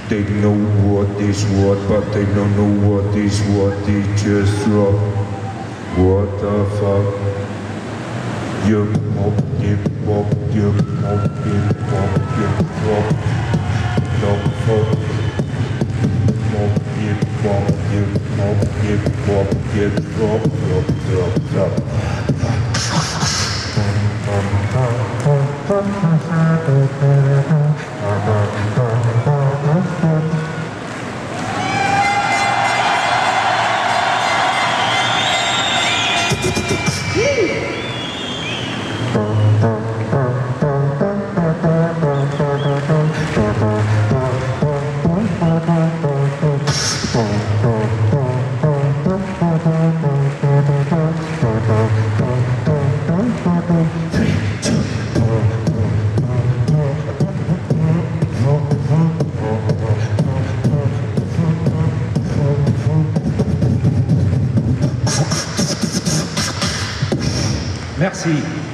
They know what is what, but they don't know what is what. They just drop. What the fuck? Yup, mop, yip, mop, yup, mop, yip, mop, yip, drop. Drop, fuck. Mop, yip, mop, yip, mop, yip, mop, yip, drop, drop, drop, drop. Merci.